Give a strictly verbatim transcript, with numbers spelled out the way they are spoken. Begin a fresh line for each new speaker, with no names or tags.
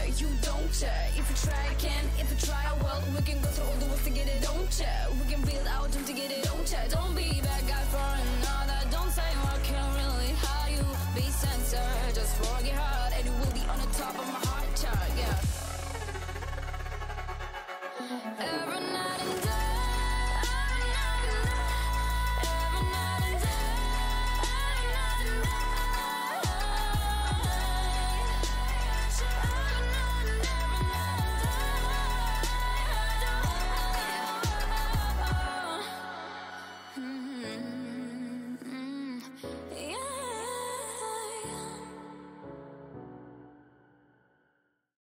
you don't ya. If you try, I can. If you try, I will. We can go through all the work to get it, don't ya. We can build our dream to get it, don't ya. Don't be that guy for another. Don't say what can really hurt you. Be censored, just forget hard, and it will be on the top of my heart.